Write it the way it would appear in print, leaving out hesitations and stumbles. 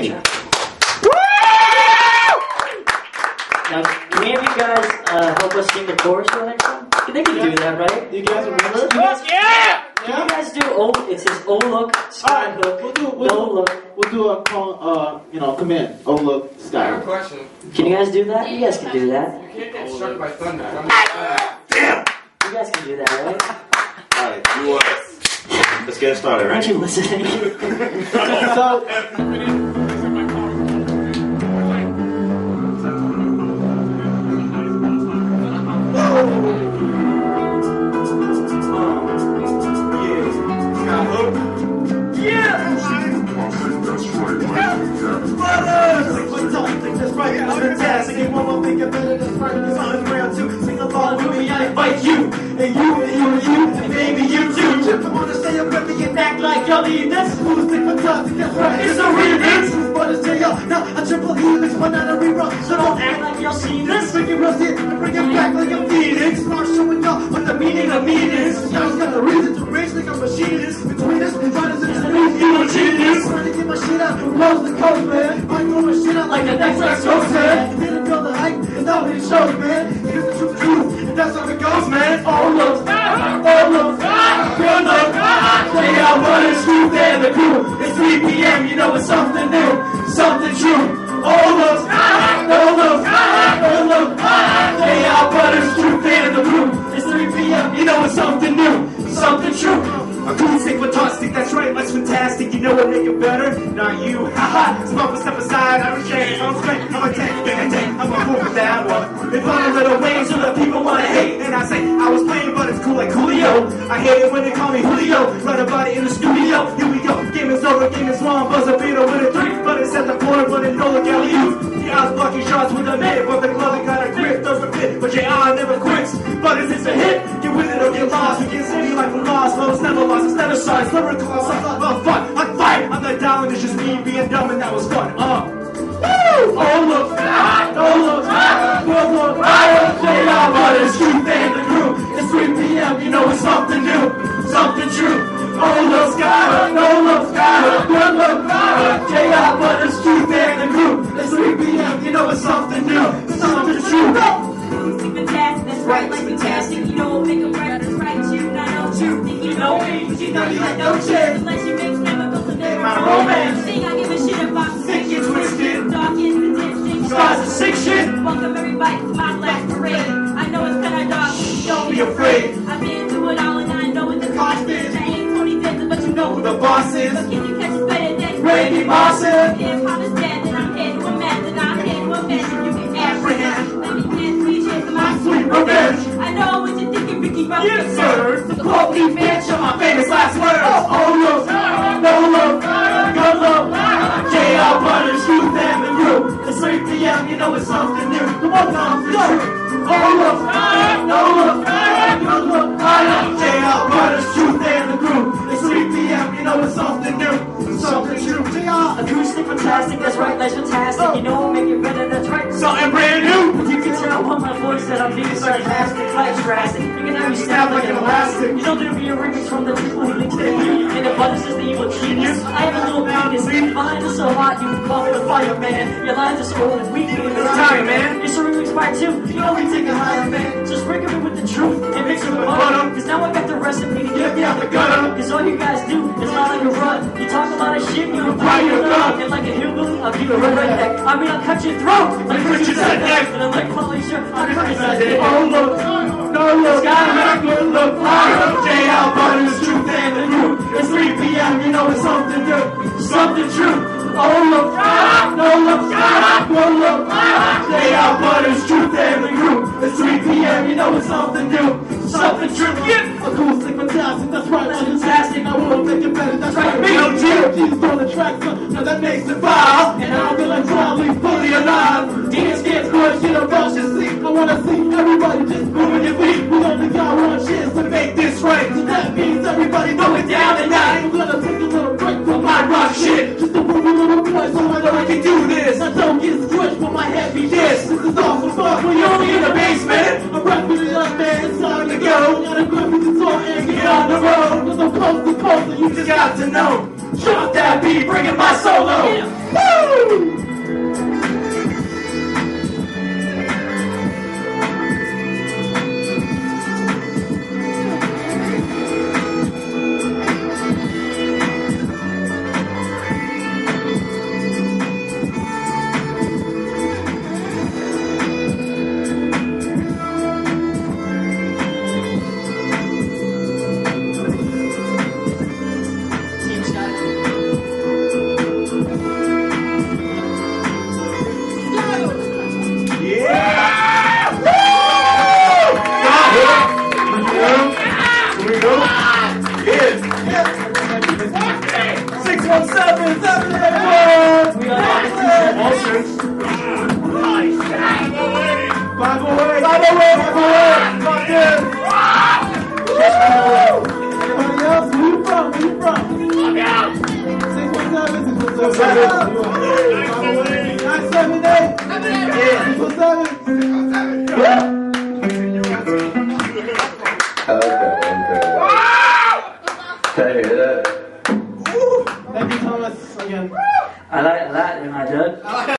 Alrighty. Now, can any of you guys help us sing the chorus for the next one? They can do that, right? You guys remember? Yeah! Can you guys do it says oh look, Skyhook, We'll do a command. Oh look, Skyhook. Question. Can you guys do that? You guys can do that. You can't get struck by thunder. Damn! You guys can do that, right? Alright, let's get started, right? Aren't you listening? So, that's right, I'm fantastic. And one more thing you better, that's right, it's on the ground too. Sing along with me, I invite you. And you, and you, and you, and maybe you too. Just come on and say I'm ready and act like y'all need this. Acoustic Funtustic, that's right, it's a remix. But it's y'all, now a triple helix, but not a rerun. So don't act like y'all seen this. Bring it rusty and bring it back like a phoenix. Start showing y'all what the meaning of meanings. Y'all got a reason to rage like a machinist. Between us, riders and streets, you a genius. Trying to get my shit out, close the coast, man. I throw my shit out like the next West Coast, man. Didn't feel the hype, and now it shows, man. Here's the truth, and that's how it goes, man. Oh look, good look, play out running smooth and the crew. It's 3 p.m., you know it's something new, something true. Oh look, play out running smooth and the crew. It's 3 p.m., you know it's something new, something true. Acoustic Funtustic, that's right, that's fantastic. You know what make it better? Not you, haha. Smoke a step aside, I reject. I'm straight, I'm a tank, I'm a fool for that one. They find a little way so that people wanna hate. And I say, I was playing, but it's cool like Julio. I hate it when they call me Julio. Write about it in the studio, here we go. Game is over, game is wrong. Buzz a beat with a 3, but it's at the corner, but it's no look alley oops. Yeah, I was blocking shots with a mid, but the glove got a grip, does a fit. But your eye never quits, but is this a hit? Get with it or get lost. We can't say like we're lost, but it's never lost. It's never shines, lyrical, I'm fun. I'm fine, I'm not down, it's just me being dumb, and that was fun. Woo! Oh look, play out, but it's truth and the crew. It's 3 p.m., you know it's something new, something true. Oh look, Skyhook, good look, play out, but it's truth and the crew. It's 3 p.m., you know it's something new, something true. Acoustic Funtustic, that's right, like fantastic. You know what make a right, that's right. You not know truth, think you know me, but you know you had no chance unless you mix chemicals and never My romance. Thing I give a shit about the Think you twisted. dark is the dipstick. Stars and sick shit. Welcome everybody to my last parade. I know it's kinda dark, but don't Be afraid. I've been through it all and I know what the cost is. I ain't Tony Denton, but you know Who the boss is? But can you catch it better than Randy Moss is. If hop is dead, then I'm head to a mess, and I'm head to a mess, and you can apprehend. Let me dance 3 cheers to my Sweet revenge. I know what you're thinking, Ricky Rose. Yes, sir. To quote me, bitch, are my famous last words. Oh, look, good look. J.R. Butters, Truth and the crew. It's 3 p.m., you know it's something new. Come on, something true. Oh, look, good look. J.R. Butters, Truth and the crew. It's 3 p.m., you know it's something new, something true. J.R. Acoustic Funtustic, that's right, that's fantastic. You know what make it better, that's right. Something brand new. You can tell by my voice that I'm being sarcastic, like drastic. You can have me snap like an elastic. You know there'll be a remix from the people who linked to you. And the buttons is the evil genius. I have a little penis. My lines are so hot, you can call me the fireman. Your lines are so old and weak, it's time, man. It's a remix part 2. You know we take it higher, man. Just break it with the truth and mix it with butter. Cause now I got the recipe to get me out the gutter. Cause all you guys do is not like a run. You talk a lot of shit, you apply your gun. And like a hillbilly, I'll give you a red neck. I mean, I'll cut your throat like Richard said neck. And I'm like, holy shit, I'm Richard said neck. Oh look, Skyhook, good look, J.R. Butters, Truth and the crew. It's 3 p.m., you know it's something new, something true. Oh look, good look, J.R. Butters, Truth and the crew. It's 3 p.m., you know it's something new, something true. Yeah. Acoustic Funtustic, that's right, that's fantastic. I won't make it better, that's right. Me, OG's on the track, now that makes it vibe. And I'll be like probably fully alive. Dance gets good, get a rush and see. I wanna see everybody just moving your feet. We only got one chance to make this right. So that means everybody throw it down tonight. I'm gonna take a little break from my rock shit. Just to move a little boy so I know I can do this. I don't get squished with my heavy dish. This is all for fun, we're only in the basement. I'm rapping it up, man, it's time to go. Gotta grab me the door and get on the road. Cause I'm coast to coast and you just got to know. Drop that beat, bring in my solo. Woo! Hey, that. Thank you, Thomas, again. I like that, and I did.